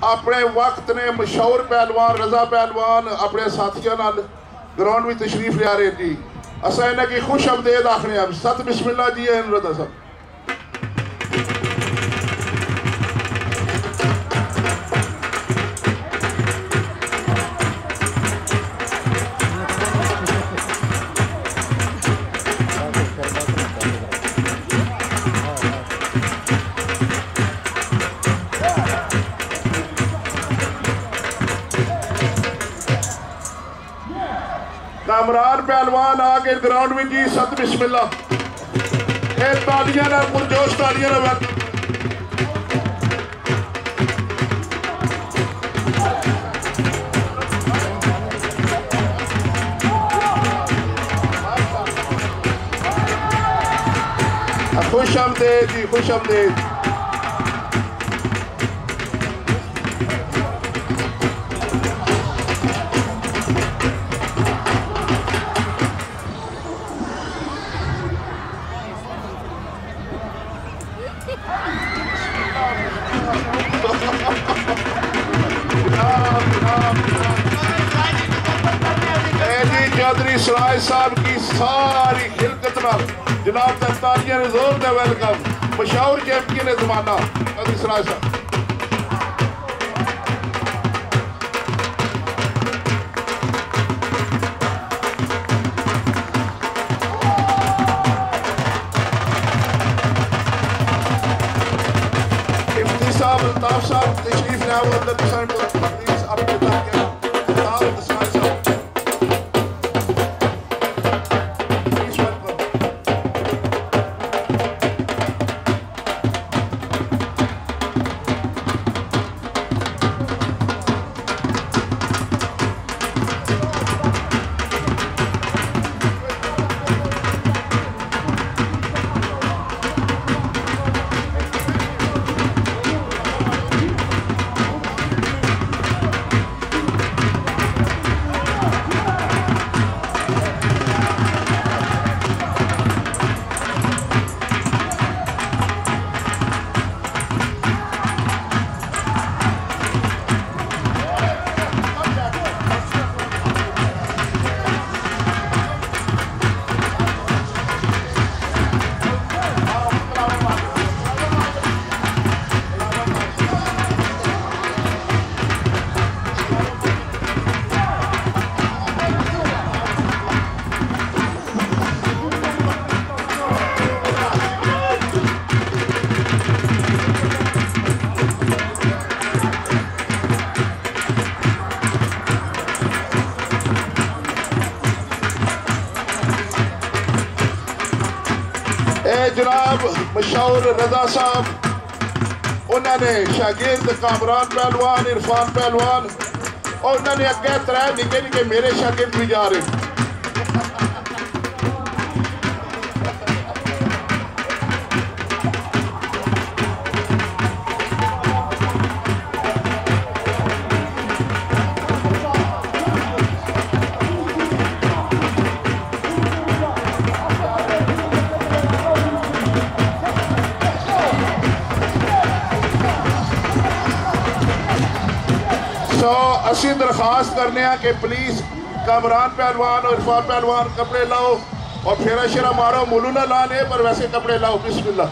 अपने वक्त ने मशहूर पहलवान रजा पहलवान अपने साथियों नाल ग्राउंड में तशरीफ लिया रहे जी। असा इन्हें की खुश आमदेद आखने अब सत बिस्मिल्लाह जी है रजा साहब। कामरान पहलवान आके ग्राउंड में जी सत बिस्मिल्लाह। तालियां ना पुरजोश तालियां ना खुश आमदेद जी खुश आमदेद। चौधरी सराय साहब की सारी खिलकत नाल जनाब दस्तानिया ने जोर दे वेलकम मशहूर चैंपियन जमाना चौधरी सराय साहब। इफ्ती साहब अल्ताफ साहब तशरीफ लाओ अंदर प्लीज अपने जनाब मशहूर रजा साहब उन्होंने शागिर्द कामरान पहलवान इरफान पहलवान और उन्होंने अगे त्रै निके निके मेरे शागिर्द भी जा रहे। असी दरखास्त करने कि प्लीज कामरान पहलवान और इरफान पहलवान कपड़े लाओ और फेरा शेरा मारो मुलू ना लाने पर वैसे कपड़े लाओ बिस्मिल्लाह।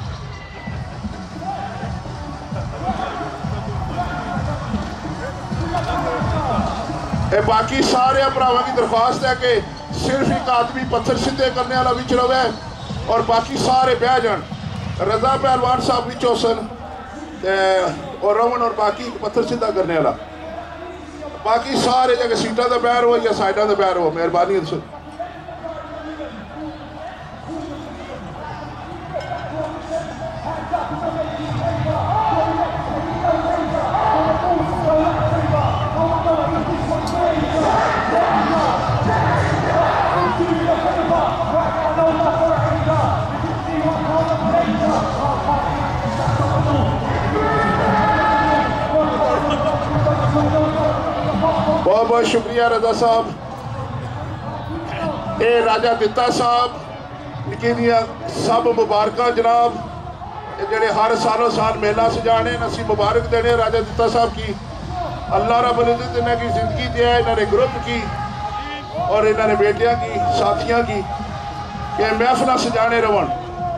बाकी सारे भरावां की दरखास्त है कि सिर्फ एक आदमी पत्थर सीधे करने वाला विच रवे और बाकी सारे बह जान। रजा पहलवान साहब विच होसन और रमन और बाकी पत्थर सीधा करने वाला बाकी सारे जगह सीटा का पैर हो या साइडा का पैर हो मेहरबानी। बहुत बहुत शुक्रिया रजा साहब। ये राजा दिता साहब निकी दियां सब मुबारक जनाब। जेडे हर सालों साल मेला सजाने असी मुबारक देने राजा दत्ता साहब की। अल्लाह रब्बुल इज्जत इन्हों की जिंदगी दिया, इन्होंने ग्रुप की और इन्होंने बेटियां की, साथियां की कि महफिल सजाने रहन।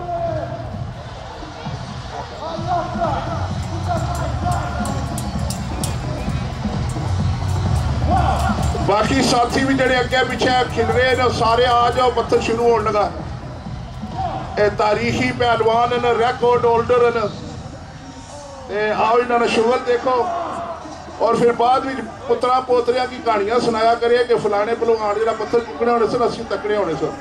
बाकी साथी भी जेडे अगे पिछे खिल रहे हैं सारे आ जाओ, पत्थर शुरू होने लगा। ये तारीखी पहलवान न, रिकॉर्ड होल्डर न, आओ इन्होंने शुगल देखो और फिर बाद में पुत्रा पोतरिया की कहानियां सुनाया करिए कि फलाने पहलवान जो पत्थर चुकने होने सन, असं तकड़े होने सन।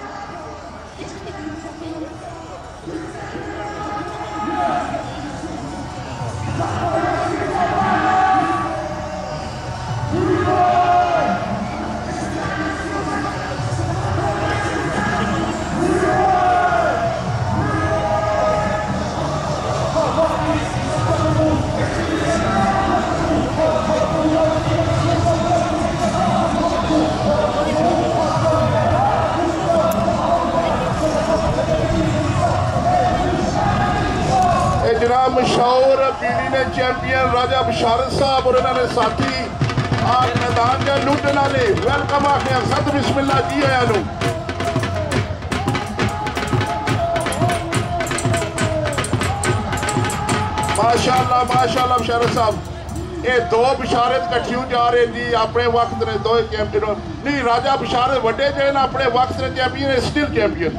जनाब मशहूर पीढ़ी चैंपियन राजा बशारत साहब और इन्होंने साथी आज मैदान के लुटने वाले वेलकम आखे सत बिस्मिल्लाह जी आया। माशाअल्लाह माशाअल्लाह बशारत साहब, ये दो बशारत कट्ठियों जा रहे जी अपने वक्त ने, दो चैंपियन नहीं राजा बशारत वड्डे जे अपने वक्त ने चैंपियन, स्टिल चैंपियन।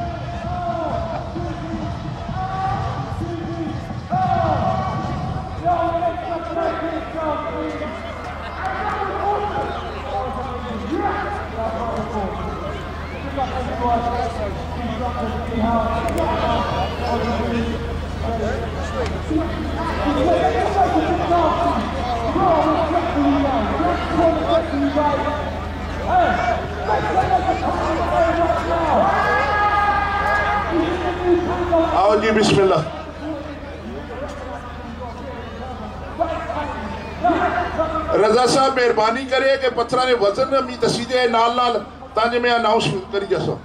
आओ जी बिस्मिल्लाह। रजा साहब मेहरबानी करे कि पत्थर ने वजन मी दसी दे नाल नाल ताकि मैं अनाउंस करी जैसा।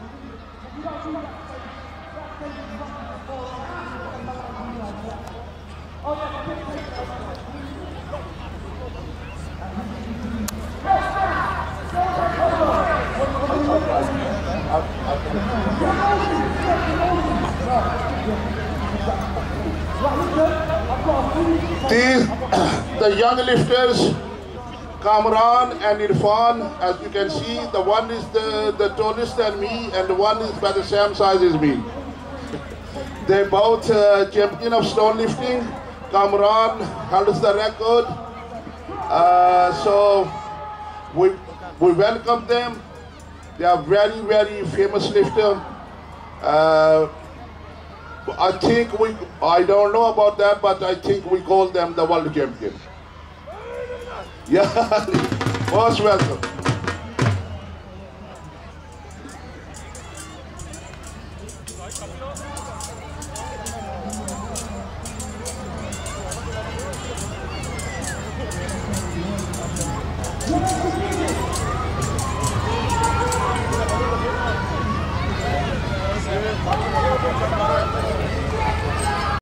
The young lifters, Kamran and Irfan, as you can see, the one is the tallest than me and the one is by the same size as me. They're both champion of stone lifting. Kamran holds the record. So we welcome them. They are very, very famous lifter. I think I don't know about that, but I think we call them the world champion. Yeah, most welcome.